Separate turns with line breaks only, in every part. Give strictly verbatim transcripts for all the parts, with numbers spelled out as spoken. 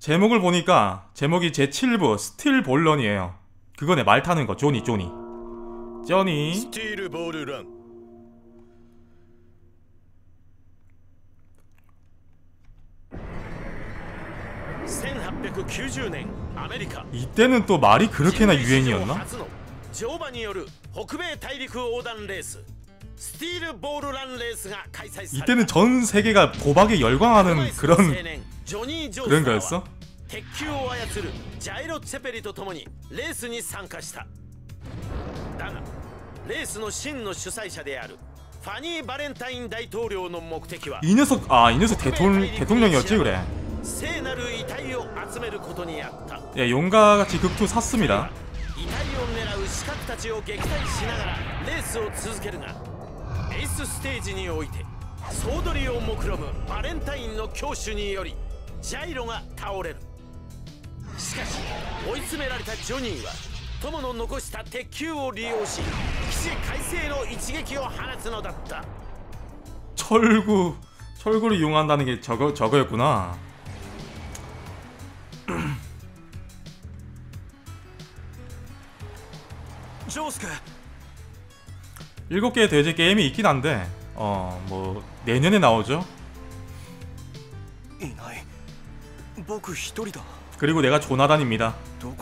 제목을 보니까 제목이 제칠 부 스틸 볼런이에요. 그거네, 말 타는 거. 조니 조니 조니
스틸 볼런. 천팔백구십 년アメリカ.
이때는 또 말이 그렇게나 유행이었나? 이때는 전 세계가 도박에 열광하는 그런 그런 거였어?
鉄球を操るジャイロ・チェペリと共にレースに参加した。だがレースの真の主催者であるファニー・バレンタイン大統領の目的は
이 녀석, 아, 이 녀석 대통령, 대통령이었지 그래.
聖なる遺体を集めることにあった。
예, 용가같이 극투 샀습니다.
遺体を狙う刺客たちを撃退しながらレースを続けるが、エースステージにおいて総取りを目論むバレンタインの強手によりジャイロが倒れる。しかし追い詰められたジョニーは友の残した鉄球を利用し起死回生の一撃を放つのだった。
철구, 철구를 이용한다는 게 저거, 저거였구나.
조스케.
일곱 개의 돼지 게임이 있긴 한데, 어, 뭐 내년에 나오죠. 그리고 내가 조나단입니다.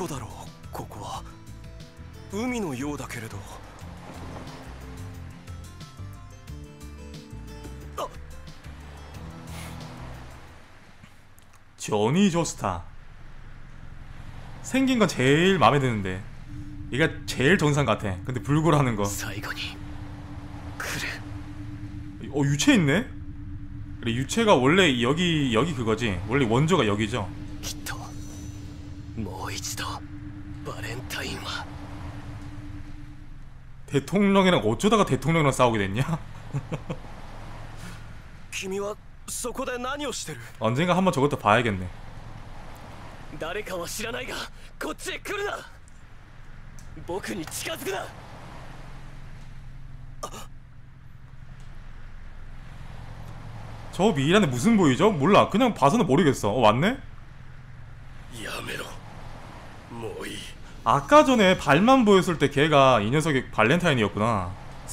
조니 조스타. 생긴 건 제일 마음에 드는데 얘가 제일 전상 같아. 근데 불굴하는 거. 어, 유체 있네? 그래, 유체가 원래 여기 여기 그거지. 원래 원조가 여기죠. 대통령이랑 어쩌다가 대통령이랑 싸우게 됐냐? 언젠가 한번 저것도 봐야겠네. 저 미이란에 무슨 보이죠? 몰라. 그냥 봐서는 모르겠어. 어, 왔네? 아까 전에 발만 보였을 때 걔가 이 녀석이 발렌타인이었구나.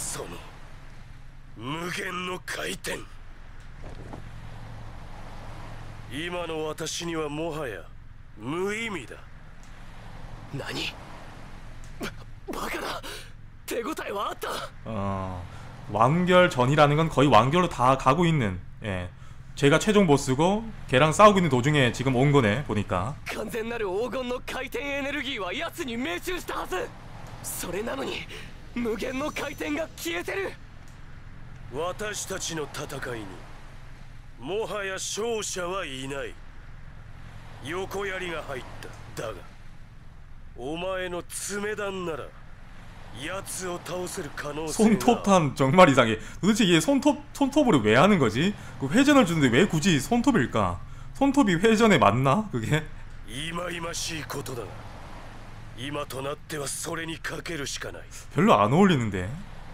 어, 완결 전이라는 건 거의 완결로 다 가고 있는, 예, 제가 최종 보스고 걔랑 싸우고 있는 도중에 지금 온 거네 보니까. 손톱탄 정말 이상해. 도대체 얘 손톱, 손톱으로 왜 하는 거지? 그 회전을 주는데 왜 굳이 손톱일까? 손톱이 회전에 맞나? 그게? 별로 안 어울리는데.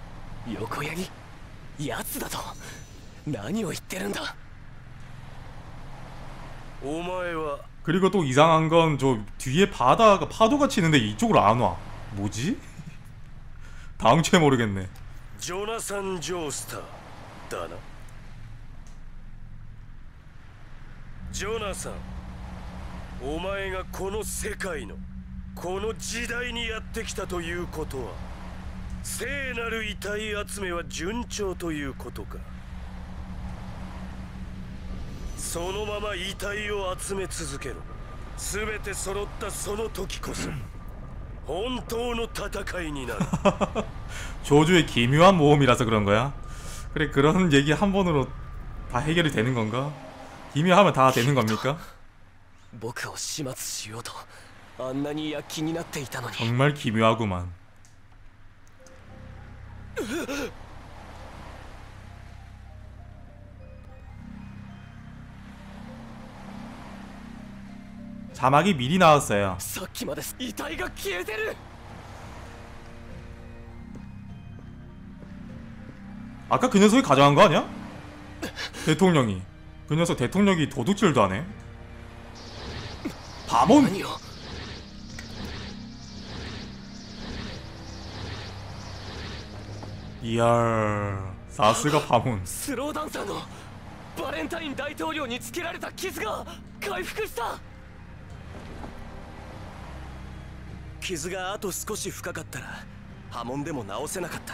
그리고 또 이상한 건 저 뒤에 바다가 파도가 치는데 이쪽으로 안 와. 뭐지? 다음주에 모르겠네. 조나산 조스타だな. 조나산, お前がこの世界のこの時代にやってきたということは、聖なる遺体集めは順調ということか。そのまま遺体を集め続けろ。すべて揃ったその時こそ本当の戦いになる. 조주의 기묘한 모험이라서 그런 거야? 그래, 그런 얘기 한 번으로 다 해결이 되는 건가? 기묘하면 다 되는 겁니까? 정말 기묘하구만. 자막이 미리 나왔어요. 아까 그 녀석이 가져간 거 아니야? 대통령이. 그 녀석 대통령이 도둑질도 하네. 파몬?
아니요.
이야, 사스가 파몬.
スローダンサーのバレンタイン大統領につけられた傷が回復した。傷があと少し深かったら波紋でも治せなかった。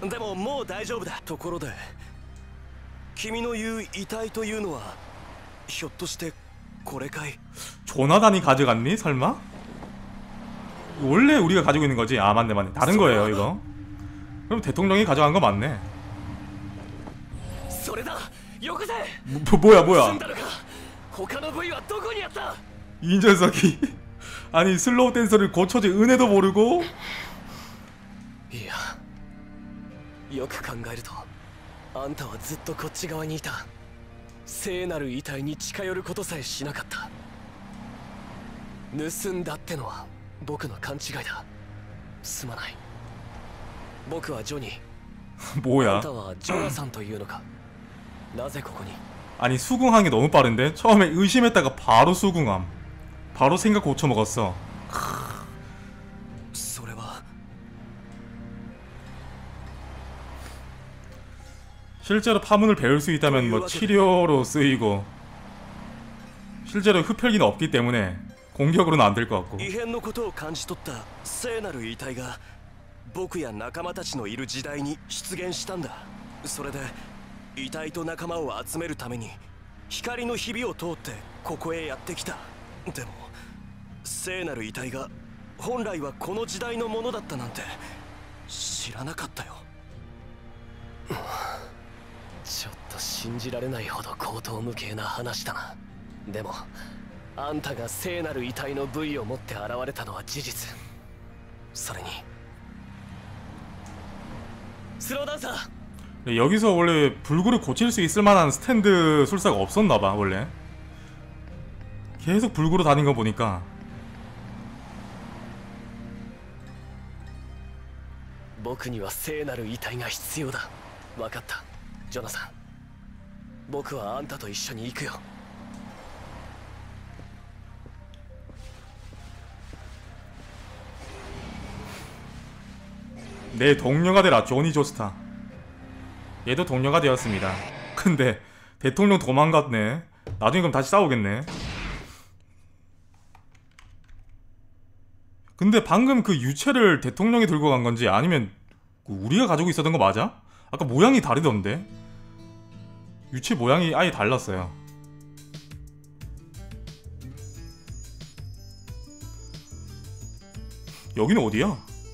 でももう大丈夫だ。ところで君の言う遺体というのはひょっとしてこれかい？
조나단이 가져갔니? 설마? 원래 우리가 가지고 있는 거지? 아 맞네 맞네 다른 거예요 이거. 그럼 대통령이 가져간 거 맞네. 뭐, 뭐야 뭐야 이 녀석이 아니 슬로우 댄서를 고쳐줄 은혜도 모르고.
いやよく考えるとあんたはずっとこっち側にいた。聖なる遺体に近寄ることさえしなかった。盗んだってのは僕の勘違いだ。すまない。僕はジョニー。
뭐야?
あんたはジョナサンというのか。なぜここに？
아니 수긍한 게 너무 빠른데? 처음에 의심했다가 바로 수긍함. 바로 생각 고쳐먹었어.
それは
실제로 파문을 배울 수 있다면 뭐 치료로 쓰이고 실제로 흡혈기는 없기 때문에 공격으로는 안 될 것 같고.
異変のことを感じ取った聖なる遺体が僕や仲間たちのいる時代に出現したんだ。それで遺体と仲間を集めるために光のひびを通ってここへやってきた。でも聖なる遺体が本来はこの時代のものだったなんて知らなかったよ。ちょっと信じられないほど荒唐無稽な話だな。でもあんたが聖なる遺体の部位を持って現れたのは事実。それにスローダンサー
여기서 원래 불구를 고칠 수 있을 만한 스탠드 술사가 없었나봐. 원래 계속 불구로 다닌 거 보니까.
僕には聖なる遺体が必要だ。分かった、ジョナサン。僕はあんたと一緒に行くよ。
내 동료가 되라 조니 조스타. 얘도 동료가 되었습니다. 근데 대통령 도망갔네. 나중에 그럼 다시 싸우겠네. 근데 방금 그 유체를 대통령이 들고 간 건지 아니면 우리가 가지고 있었던 거 맞아? 아까 모양이 다르던데? 유체 모양이 아예 달랐어요. 여기는 어디야?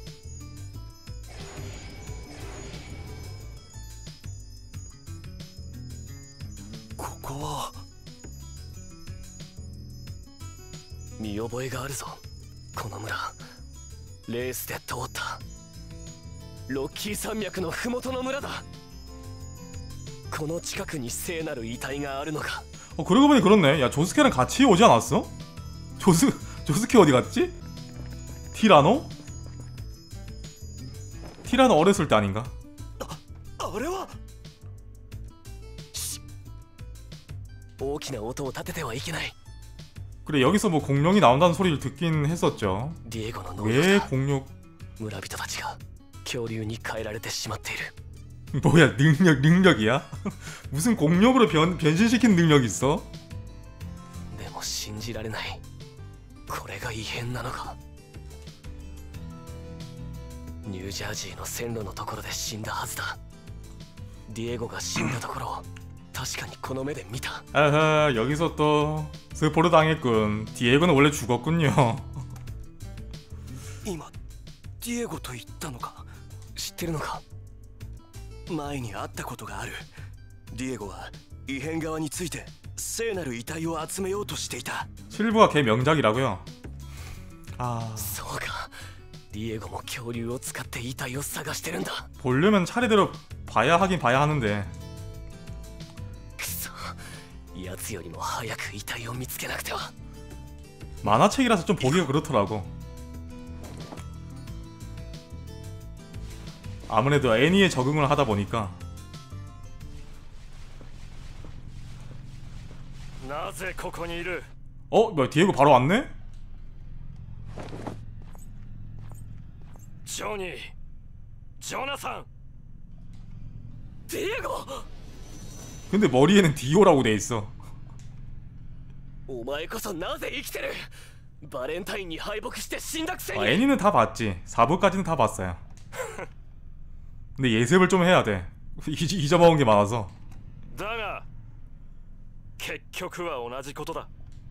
ここは見覚えがあるぞ。この村レースで通ったロッキー山脈の麓の村だ。この近くに聖なる遺体があるのか。
어 그러고 보니 그렇네. 야 조스케랑 같이 오지 않았어? 조스 조스케 어디 갔지? 티라노? 티라노 어렸을 때 아닌가?
あれは大きな音を立ててはいけない。
그래 여기서 뭐 공룡이 나온다는 소리를 듣긴 했었죠. 왜 공룡?
村人たちが恐竜に変えられてしまっている。
뭐야 능력 능력이야? 무슨 공룡으로 변 변신시키는 능력이 있어?
でも信じられない。これが異変なのか。ニュージャージーの線路のところで死んだはずだ。ディエゴが死んだところを確かにこの目で見た。
아하 여기서 또 스포를 당했군. 디에고는 원래 죽었군요.
今ディエゴと言ったのか。知ってるのか。前に会ったことがある。ディエゴは異変側について聖なる遺体を集めようとしていた。
실브가 걔 명작이라고요? 아...
そうか。ディエゴも恐竜を使って遺体を探してるんだ。
보려면 차례대로 봐야 하긴 봐야 하는데
くそ、やつよりも早く遺体を見つけなくては。
만화책이라서 좀 보기가 그렇더라고. 아무래도 애니에 적응을 하다 보니까.
なぜここにいる？
어? 뭐야 디에고 바로 왔네?
조니, 조나산, 디에고.
근데 머리에는 디오라고 돼있어.
お前こそなぜ生きてる。バレンタインに敗北して死んだくせに。
아, 애니는 다 봤지. 사 부까지는 다 봤어요. 근데 예습을 좀 해야 돼. 잊어먹은 게 많아서.
だが結局は同じことだ。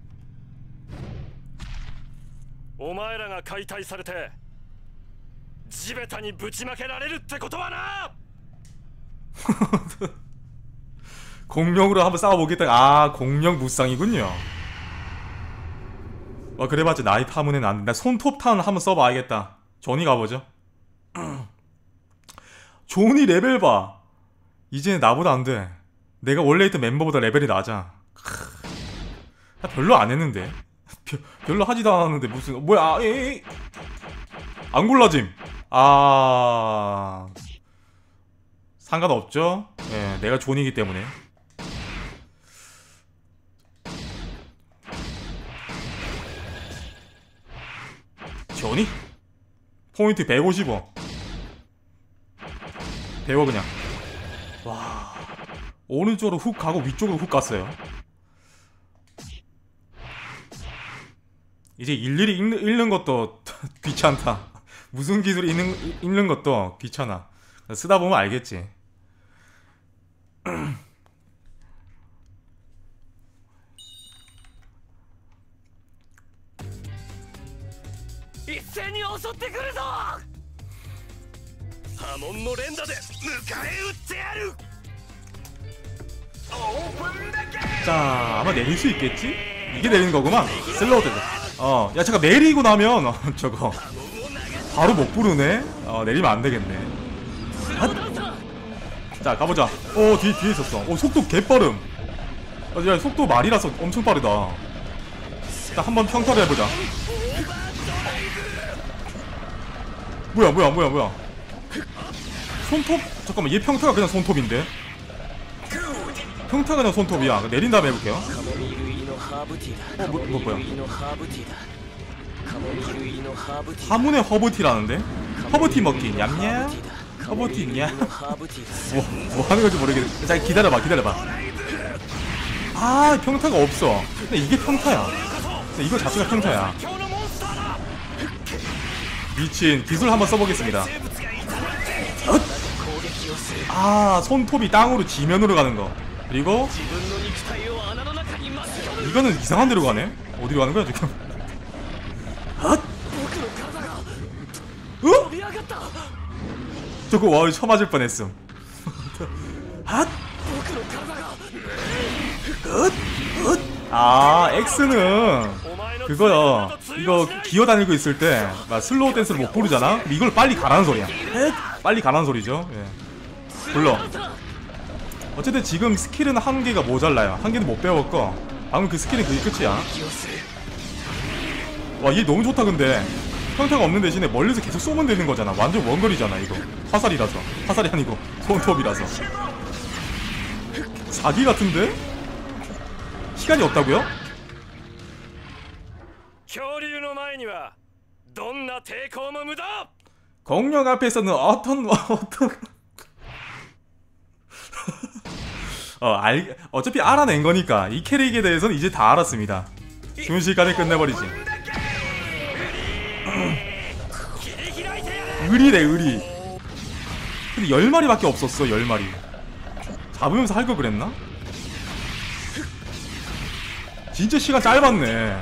お前らが解体されて地べたにぶちまけられるってことはな。
공룡으로 한번 싸워보겠다. 아, 공룡 무쌍이군요. 어, 그래봤자 나이 파문에는 안 된다. 손톱 탄 한번 써봐야겠다. 조니 가보죠. 조니 레벨 봐. 이제 나보다 안 돼. 내가 원래 있던 멤버보다 레벨이 낮아. 나 별로 안 했는데. 별로 하지도 않았는데 무슨 뭐야? 에이. 안 골라짐. 아, 상관없죠. 예, 내가 존이기 때문에. 존이? 포인트 백오십오. 배워 그냥. 와, 오른쪽으로 훅 가고 위쪽으로 훅 갔어요. 이제 일일이 읽는, 읽는 것도 귀찮다. 무슨 기술 읽는, 읽는 것도 귀찮아. 쓰다 보면 알겠지. 자, 아마 내릴 수 있겠지? 이게 내리는 거구만. 슬로우 되고. 어, 야, 잠깐 내리고 나면 어, 저거 바로 못 부르네. 어, 내리면 안 되겠네. 핫! 자, 가보자. 어, 뒤에 뒤에 있었어. 어, 속도 개빠름. 어, 야, 속도 말이라서 엄청 빠르다. 일단 한번 평타를 해보자. 뭐야, 뭐야, 뭐야, 뭐야. 손톱? 잠깐만, 얘 평타가 그냥 손톱인데? 평타가 그냥 손톱이야. 내린 다음에 해볼게요. 어, 뭐, 뭐, 뭐야. 하문의 허브티라는데? 허브티 먹기, 냠냠? 허브티, 냠? 뭐, 뭐 하는 건지 모르겠네. 자, 기다려봐, 기다려봐. 아, 평타가 없어. 근데 이게 평타야. 근데 이거 자체가 평타야. 미친, 기술 한번 써보겠습니다. 아, 손톱이 땅으로 지면으로 가는 거. 그리고 이거는 이상한 데로 가네? 어디로 가는 거야 지금? 핫! 어? 저거 와, 쳐맞을 뻔했음. 핫! 아, X는 그거요. 이거 기어다니고 있을 때 막 슬로우 댄스를 못 부르잖아? 그럼 이걸 빨리 가라는 소리야. 빨리 가라는 소리죠. 예. 불러. 어쨌든 지금 스킬은 한 개가 모자라요. 한 개는 못 배웠고 방금 그 스킬은 그게 끝이야. 와, 얘 너무 좋다. 근데 평타가 없는 대신에 멀리서 계속 쏘면 되는 거잖아. 완전 원거리잖아 이거. 화살이라서. 화살이 아니고 손톱이라서. 사기 같은데? 시간이 없다고요? 공룡 앞에서는 어떤 어떤 어, 알, 어차피 알아낸 거니까 이 캐릭에 대해서는 이제 다 알았습니다. 순식간에 끝내버리지. 의리래, 의리. 근데 열 마리밖에 없었어. 열 마리 잡으면서 할 거 그랬나? 진짜 시간 짧았네.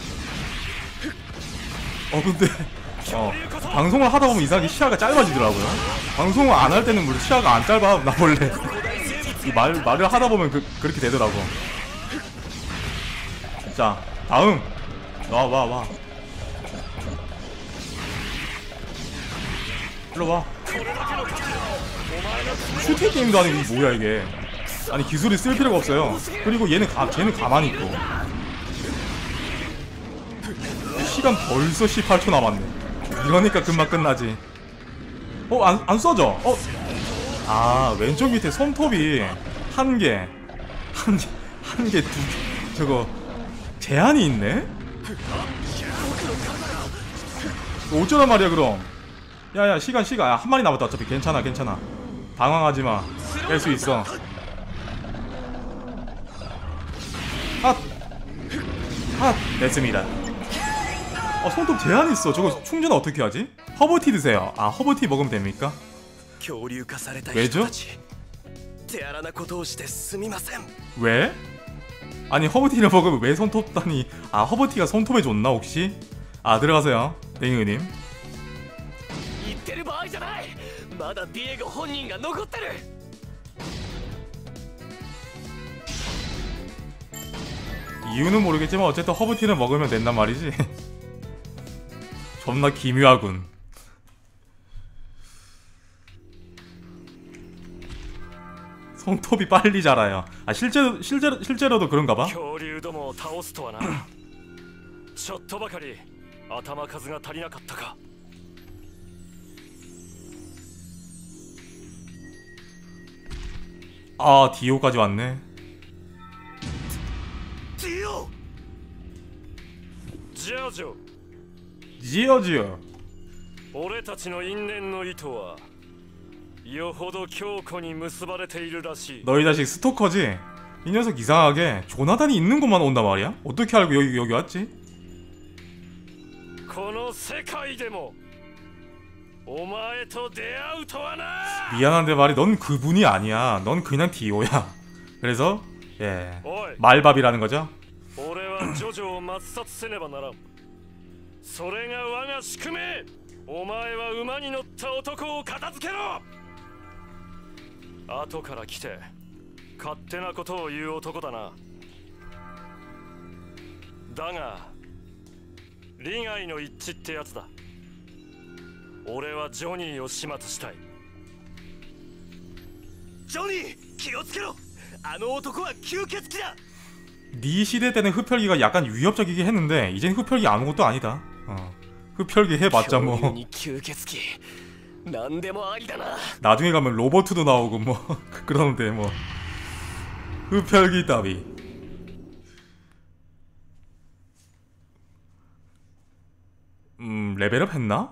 어, 근데 어, 방송을 하다 보면 이상하게 시야가 짧아지더라고요. 방송을 안 할 때는 물론 시야가 안 짧아. 나 원래 이 말, 말을 하다 보면 그, 그렇게 되더라고. 자, 다음. 와, 와, 와. 일로 와. 슈팅 게임도 아니고 이게 뭐야 이게. 아니, 기술이 쓸 필요가 없어요. 그리고 얘는 가, 쟤는 가만히 있고. 시간 벌써 십팔 초 남았네. 이러니까 금방 끝나지. 어, 안, 안 써져. 어. 아, 왼쪽 밑에 손톱이 한 개, 한 개, 한 개, 두 개, 저거 제한이 있네? 어쩌란 말이야 그럼. 야야 시간 시간. 야, 한 마리 남았다. 어차피 괜찮아 괜찮아. 당황하지마. 깰 수 있어. 핫! 핫! 됐습니다. 어, 손톱 제한 있어. 저거 충전 어떻게 하지? 허브티 드세요. 아, 허브티 먹으면 됩니까? 왜죠? 왜? 아니, 허브티를 먹으면 왜 손톱 다니? 아, 허브티가 손톱에 좋나 혹시? 아, 들어가세요. 땡이님. 이유는 모르겠지만 어쨌든 허브티를 먹으면 된단 말이지. 겁나 기묘하군. 손톱이 빨리 자라요. 아 실제로 실제로 실제로도 그런가봐. 아 디오까지 왔네. 디오. 지어지오. 지어지오.
俺たちの因縁の糸はよほど強固に結ばれているらしい.
너희 자식 스토커지? 이 녀석 이상하게 조나단이 있는 곳만 온단 말이야? 어떻게 알고 여기 여기 왔지?
この世界でもお前と出会うとはな.
미안한데 말이 넌 그분이 아니야. 넌 그냥 디오야. 그래서 예 말밥이라는 거죠.
俺はジョジョを抹殺せねばならん. それが我が宿命. お前は馬に乗った男を片付けろ。後から来て勝手なことを言う男だな。だが利害の一致ってやつだ。俺はジョニーを始末したい。ジョニー気をつけろ。あの男は吸血鬼だ。
네 시대 때는 흡혈귀가 약간 위협적이긴 했는데 이젠 흡혈귀 아무것도 아니다. 어. 흡혈귀 해봤자 뭐 나중에 가면 로버트도 나오고 뭐 그러는데 뭐 흡혈귀 따위. 음 레벨업 했나?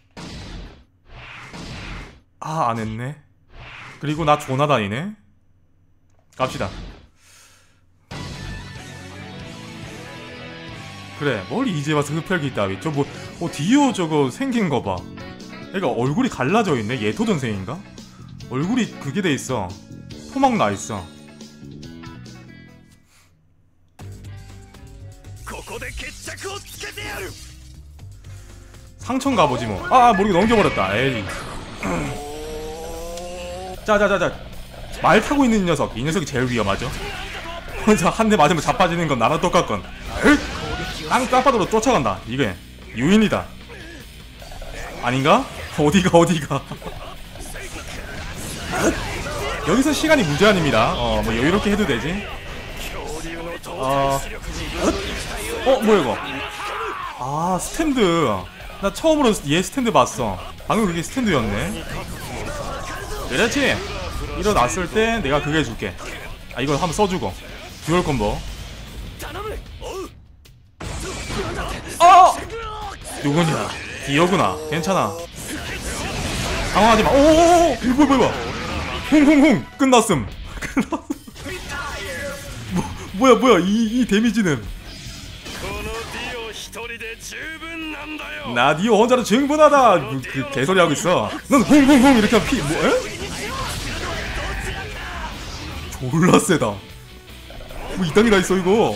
아 안했네. 그리고 나 조나단이네. 갑시다. 그래 뭘 이제 와서 흡혈귀 따위. 저 뭐 어, 디오 저거 생긴 거 봐. 얘가 얼굴이 갈라져 있네. 예토 전생인가? 얼굴이 그게 돼 있어. 토막 나 있어. 상천 가보지 뭐. 아 모르게 넘겨버렸다. 에이. 자자자자. 말 타고 있는 녀석. 이 녀석이 제일 위험하죠. 혼자 한 대 맞으면 자빠지는 건 나랑 똑같건. 땅 땅바닥으로 쫓아간다. 이게 유인이다. 아닌가? 어디가 어디가. 여기서 시간이 무제한입니다. 어 뭐 여유롭게 해도 되지. 어, 어 뭐야 이거. 아 스탠드. 나 처음으로 얘 스탠드 봤어. 방금 그게 스탠드였네. 그렇지. 일어났을 때 내가 그게 해줄게. 아 이거 한번 써주고. 듀얼 콤보. 어! 누구냐? 디오구나. 괜찮아. 당황하지마. 오오오오! 이거 뭐야 뭐야. 홍홍홍! 끝났음. 끝났음. 뭐, 뭐야 뭐야 이, 이 데미지는. 나 디오 혼자로 충분하다. 뭐, 그 개소리 하고 있어. 넌 홍홍홍 이렇게 하면 피.. 뭐 에? 졸라 세다. 뭐 이딴 게 다 있어 이거.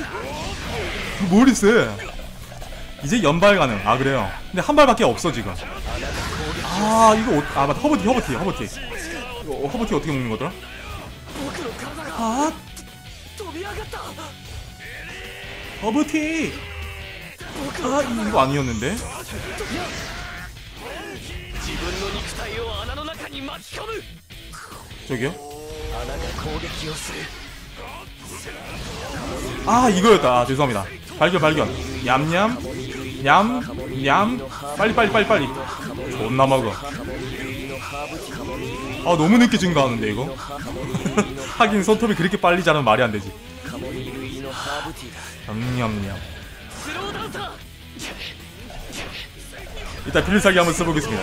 뭘 쎄. 이제 연발 가능. 아 그래요. 근데 한 발밖에 없어 지금. 아 이거 어, 아 맞다. 허브티 허브티 허브티. 이거 허브티 어떻게 먹는 거더라? 아 허브티. 아 이거 아니었는데. 저기요? 아 이거였다. 아, 죄송합니다. 발견 발견. 냠냠 냠 냠. 빨리 빨리 빨리 빨리. 존나 먹어. 아 너무 늦게 증가하는데 이거. 하긴 손톱이 그렇게 빨리 자라면 말이 안 되지. 냠냠냠. 일단 필살기 한번 써보겠습니다.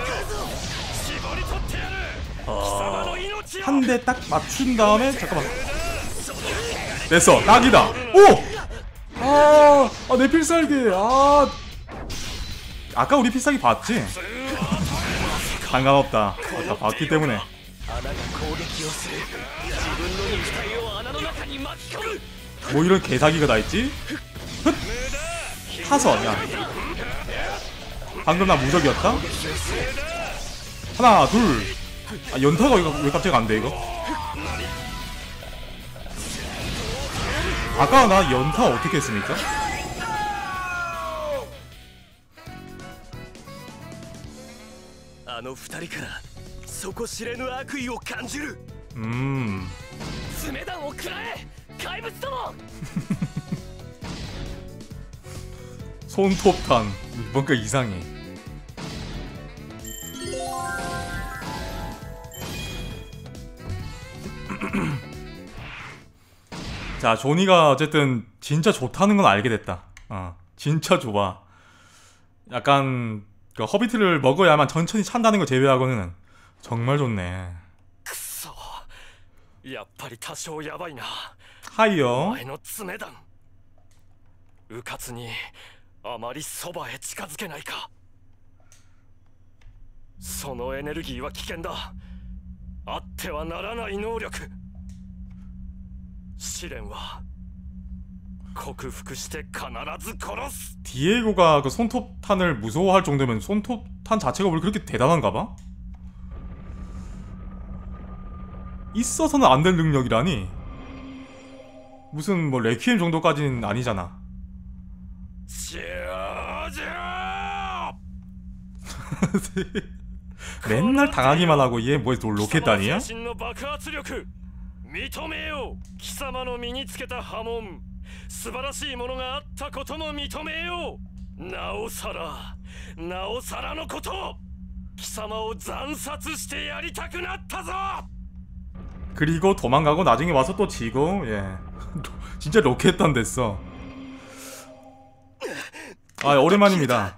어... 한 대 딱 맞춘 다음에 잠깐만. 됐어, 딱이다. 오! 아, 아, 내 필살기. 아, 아까 우리 필살기 봤지? 상관없다. 아까 봤기 때문에. 뭐 이런 개사기가 다 있지? 흑! 타선, 야. 방금 나 무적이었다? 하나, 둘. 아, 연타가 왜 갑자기 안 돼, 이거? 아까 나 연타 어떻게 했습니까? 음. 손톱탄. 뭔가 이상해. 자, 조니가 어쨌든 진짜 좋다는 건 알게 됐다. 어, 진짜 좋아. 약간 그 허비트를 먹어야만 천천히 찬다는 거 제외하고는 정말 좋네. 하이요. 디에고가 그 손톱탄을 무서워할 정도면 손톱탄 자체가 원래 그렇게 대단한가봐? 있어서는 안 될 능력이라니? 무슨 뭐 레퀴엠 정도까지는 아니잖아. 맨날 당하기만 하고 얘 뭐에 로켓단이야?
認めよう。貴様の身につけた刃文、素晴らしいものがあったことも認めよう。なおさら、なおさらのこと、貴様を惨殺してやりたくなったぞ。
그리고 도망가고 나중에 와서 또 지고, 예. 진짜 로켓단 됐어. 아, 오랜만입니다.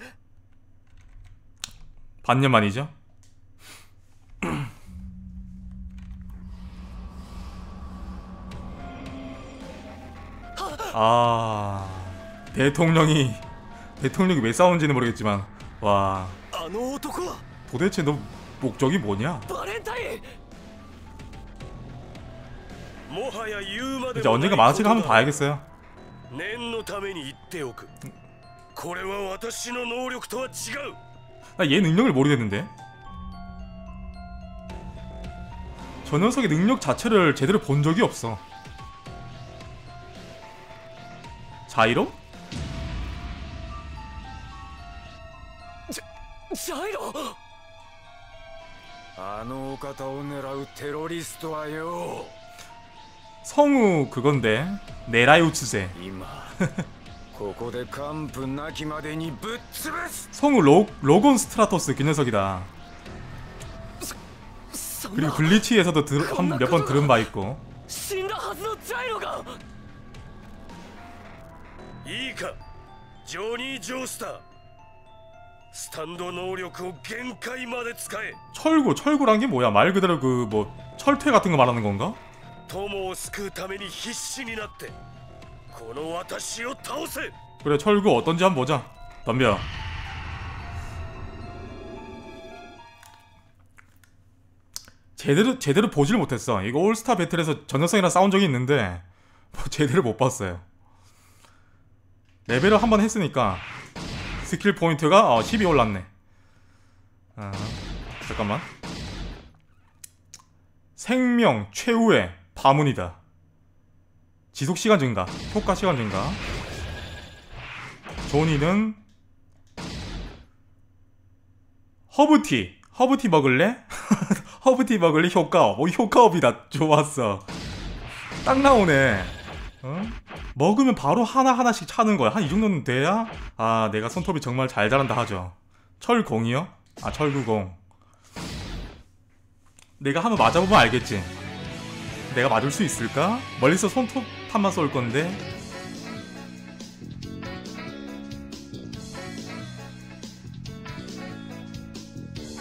반년 만이죠? 아, 대통령이 대통령이 왜 싸운지는 모르겠지만, 와, 도대체 너 목적이 뭐냐? 이제 언젠가 만화책 한번 봐야겠어요. 나 얘 능력을 모르겠는데. 저 녀석의 능력 자체를 제대로 본 적이 없어. 자이로?
자이로!
성우 그건데 네라요츠세. 성우 로, 로건 스트라토스 그 녀석이다. 그리고 블리치에서도 몇 번 들은 바 있고.
いいか、ジョニー・ジョースター。スタンド能力を限界まで使え。
철구, 철구란 게 뭐야? 말 그대로 그 뭐 철퇴 같은 거 말하는 건가?
友を救うために必死になってこの私を倒せ。
그래, 철구 어떤지 한번 보자. 덤벼. 제대로 제대로 보질 못했어. 이거 올스타 배틀에서 저 녀석이랑 싸운 적이 있는데 뭐 제대로 못 봤어요. 레벨을 한번 했으니까 스킬 포인트가 어, 십이 올랐네. 아, 잠깐만. 생명 최후의 파문이다. 지속시간 증가, 효과시간 증가. 조니는 허브티 허브티 먹을래? 허브티 먹을래? 효과업. 오, 효과업이다. 좋았어. 딱 나오네. 어? 먹으면 바로 하나하나씩 차는 거야. 한 이 정도는 돼야 아, 내가 손톱이 정말 잘 자란다 하죠. 철공이요? 아, 철구공. 내가 한번 맞아보면 알겠지. 내가 맞을 수 있을까? 멀리서 손톱탄만 쏠 건데.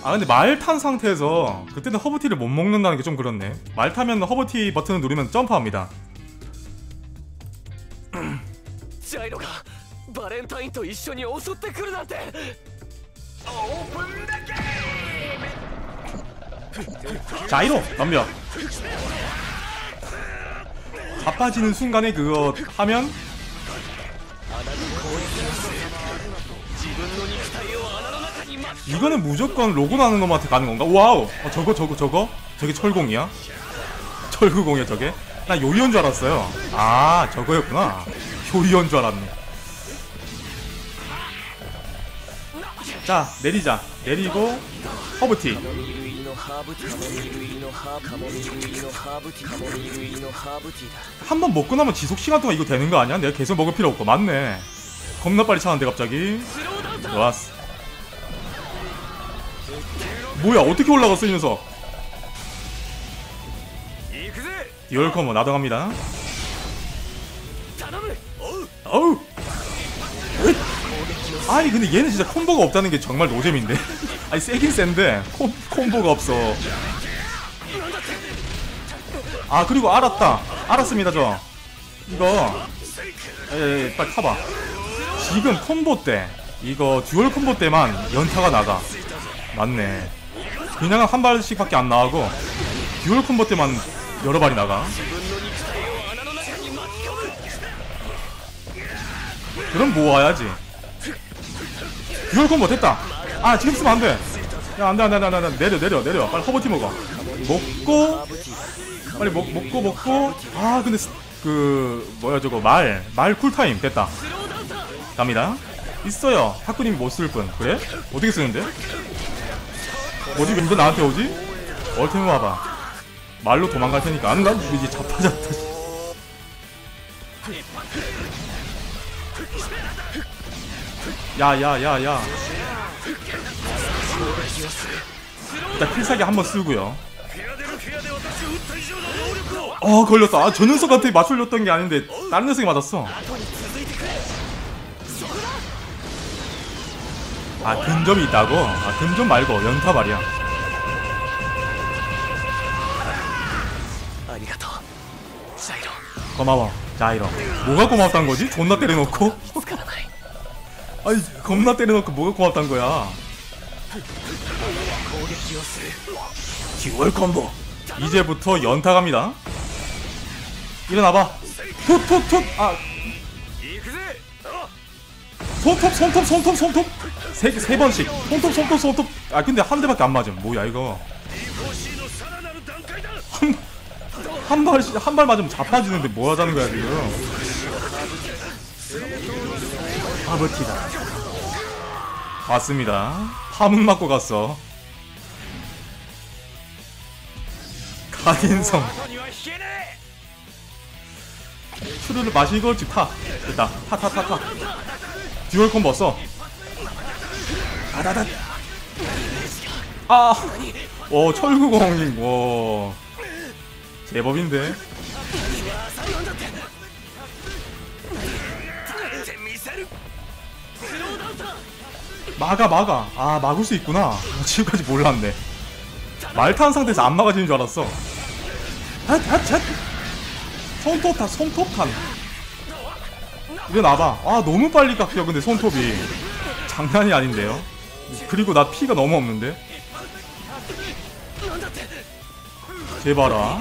아 근데 말 탄 상태에서 그때는 허브티를 못 먹는다는 게 좀 그렇네. 말 타면 허브티 버튼을 누르면 점프합니다.
ジャイロがバレンタインと一緒に襲ってくるなんて。オープンだけ。
자이로 덤벼. 자빠지는 순간에 그거 하면 이거는 무조건 로고 나는 놈한테 가는 건가? 와우. 어, 저거 저거 저거 저게 철공이야? 철구공이야 저게? 나 요리온 줄 알았어요. 아 저거였구나. 요리온 줄 알았네. 자 내리자. 내리고 허브티. 한번 먹고 나면 지속 시간 동안 이거 되는 거 아니야? 내가 계속 먹을 필요 없고. 맞네. 겁나 빨리 차는데 갑자기. 좋았어. 뭐야 어떻게 올라갔어 이 녀석. 듀얼 콤보 나도 갑니다. 어우. 아니 근데 얘는 진짜 콤보가 없다는 게 정말 노잼인데. 아니 세긴 센데 콤, 콤보가 없어. 아 그리고 알았다. 알았습니다 저. 이거 에이 빨리 타봐. 지금 콤보 때 이거 듀얼 콤보 때만 연타가 나가. 맞네. 그냥 한 발씩 밖에 안 나가고 듀얼 콤보 때만 여러 발이 나가. 그럼 모아야지. 듀얼 콤보 됐다. 아 지금 쓰면 안돼. 야 안돼 안돼 안돼 안돼. 내려 내려 내려. 빨리 허브티 먹어. 먹고 빨리 먹, 먹고 먹고. 아 근데 그 뭐야 저거 말 말 쿨타임 됐다. 갑니다. 있어요. 탁구님이 못 쓸 뿐. 그래? 어떻게 쓰는데? 뭐지? 왜 나한테 오지? 얼템 와봐. 말로 도망갈 테니까. 안 난 이제 자빠졌다. 야야야야. 일단 필살기 한번 쓰고요. 어 걸렸다. 아, 저 녀석한테 맞추려던 게 아닌데 다른 녀석이 맞았어. 아 근점이 있다고? 아 근점 말고 연타 말이야. 고마워 자이로. 뭐가 고맙단 거지? 존나 때려놓고? 아니 겁나 때려놓고 뭐가 고맙단 거야. 듀얼 콤보. 이제부터 연타 갑니다. 일어나봐. 툭툭툭. 아 손톱 손톱 손톱 손톱 세, 세 번씩 손톱 손톱 손톱. 아 근데 한 대밖에 안 맞음. 뭐야 이거. 한, 한 발, 한 발 맞으면 자빠지는데 뭐 하자는 거야 지금. 하버티다. 왔습니다. 파문 맞고 갔어. 가딘성. 추루를 마시고 집 타. 됐다. 타 타 타 타. 듀얼 콤보 써. 아다다. 아. 오 철구공님. 와. 제법인데. 막아 막아. 아 막을 수 있구나. 지금까지 몰랐네. 말 타는 상태에서 안 막아지는 줄 알았어. 핫핫핫. 손톱탄 손톱탄. 일어나봐. 아 너무 빨리 깎여 근데 손톱이. 장난이 아닌데요. 그리고 나 피가 너무 없는데. 제발아.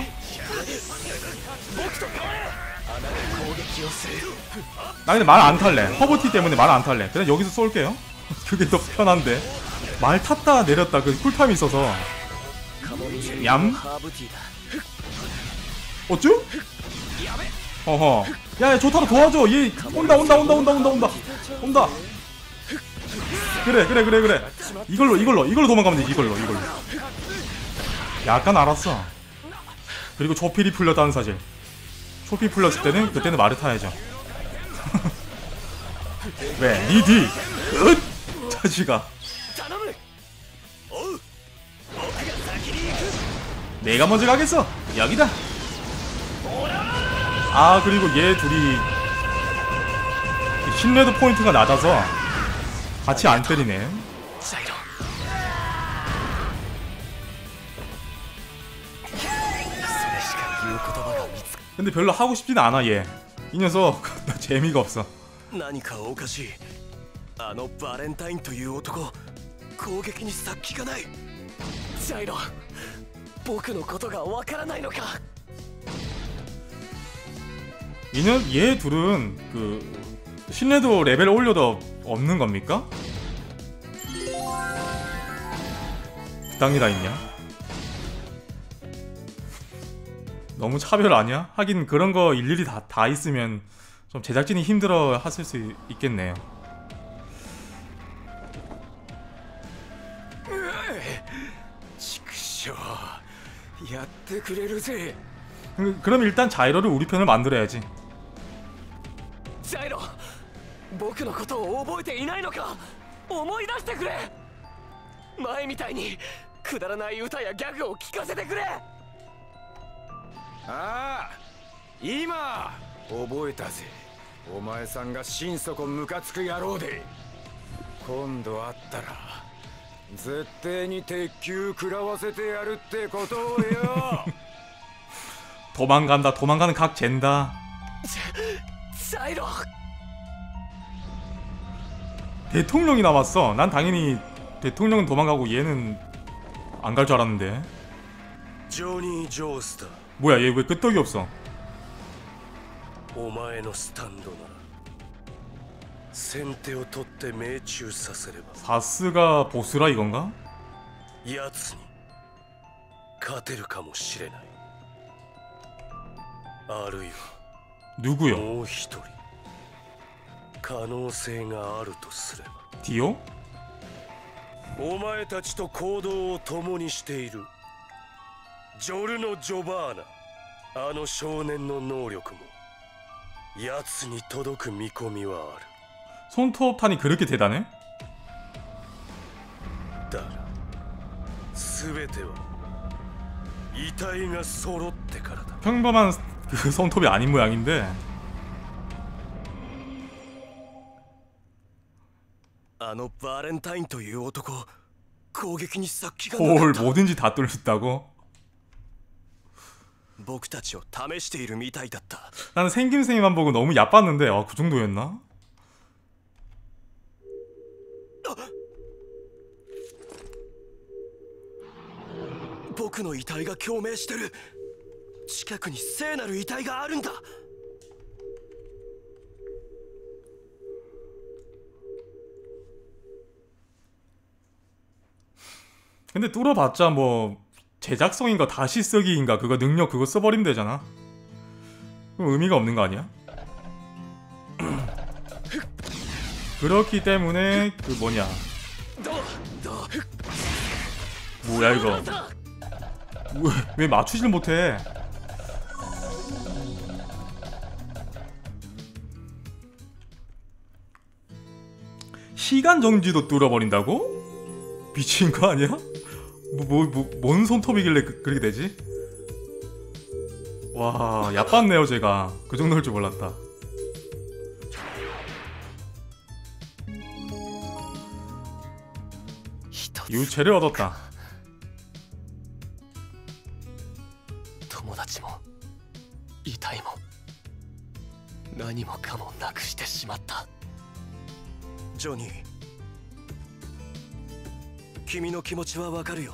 나 근데 말 안 탈래. 허브티 때문에 말 안 탈래. 그냥 여기서 쏠게요. 그게 더 편한데. 말 탔다 내렸다 그 쿨타임이 있어서. 얌. 어쭈? 어허. 야, 야 조타로 도와줘. 얘 온다 온다 온다 온다 온다 온다 온다. 그래 그래 그래 그래. 이걸로 이걸로 이걸로 도망가면 되지. 이걸로 이걸로. 약간 알았어. 그리고 초필이 풀렸다는 사실. 초필 풀렸을 때는 그때는 말을 타야죠. 왜? 니디. 으 자식아. 내가 먼저 가겠어. 여기다. 아 그리고 얘 둘이 신뢰도 포인트가 낮아서 같이 안 때리네. 근데 별로 하고 싶진 않아 얘. 이 녀석 재미가 없어.
何かおかしい。あのバレンタインという男、攻撃に殺気がない。
ジャイロ、僕のことがわからないのか。
이년 얘 둘은 그 신뢰도 레벨 올려도 없는 겁니까? 그딴 게 다 있냐? 너무 차별 아니야? 하긴 그런 거 일일이 다, 다 있으면 좀 제작진이 힘들어 하실 수 있겠네요. 그럼 일단 자이로를 우리 편을 만들어야지.
ジャイロ、僕のことを覚えていないのか。思い出してくれ。前みたいにくだらない歌やギャグを聞かせてくれ。
ああ、今覚えたぜ。お前さんが心底ムカつく野郎で、今度会ったら絶対に鉄球食らわせてやるってことをよ。
도망간다. 도망가는 각 잰다.
ジャイロ、
대통령이 남았어. 난 당연히 대통령은 도망가고 얘는 안 갈 줄 알았는데.
조니 조스타.
뭐야 얘 왜 끄떡이 없어?
お前のスタンドなら先手を取って命中させれば
사스가 보스라 이건가?
奴に勝てるかもしれない。あるいは
누구요?
もう一人可能性があるとすれば
디오?
お前たちと行動を共にしているジョルノ・ジョバーナ。あの少年の能力も奴に届く見込みはある。
손톱탄이 그렇게 대단해?
だが全ては遺体が揃ってからだ。
평범한 그 손톱이 아닌 모양인데.
あのバレンタインという男、攻撃に殺気がなかっ
홀
た。
뭐든지 다 뚫을 수 있다고?
僕たちを試しているみたいだった。
나는 생김새만 보고 너무 얕봤는데 아, 그 정도였나?
僕の遺体が共鳴してる。近くに聖なる遺体があるんだ。
근데 뚫어봤자 뭐 제작성인가 다시 쓰기인가 그거 능력 그거 써버리면 되잖아. 그럼 의미가 없는 거 아니야? 그렇기 때문에 그 뭐냐, 뭐야 이거 왜, 왜 맞추질 못해? 시간 정지도 뚫어버린다고? 미친 거 아니야? 뭐, 뭐, 뭐, 뭔 손톱이길래 그, 그렇게 되지? 와, 얕봤네요 제가. 그 정도일 줄 몰랐다. 유체를 얻었다.
友達も遺体も何もかもなくしてしまった。
ジョニー、君の気持ちはわかるよ。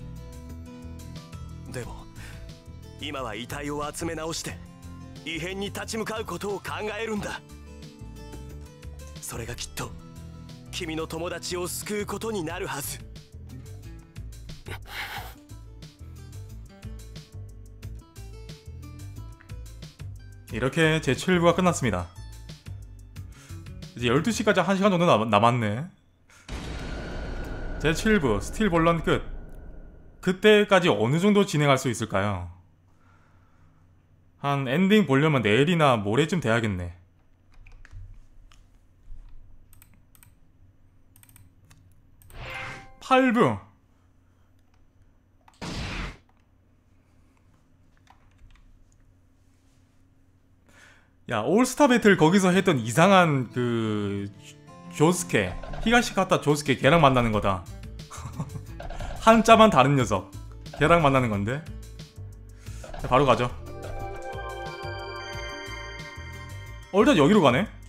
でも今は遺体を集め直して異変に立ち向かうことを考えるんだ。それがきっと君の友達を救うことになるはず。
이렇게 제칠 부가 끝났습니다. 이제 열두 시까지 한 시간 정도 남, 남았네. 제칠 부 스틸 본런 끝. 그때까지 어느 정도 진행할 수 있을까요? 한 엔딩 보려면 내일이나 모레쯤 돼야겠네. 팔 부. 야, 올스타 배틀 거기서 했던 이상한 그 조스케, 히가시 카타 조스케 걔랑 만나는 거다. 한자만 다른 녀석 걔랑 만나는 건데. 자, 바로 가죠. 어 일단 여기로 가네.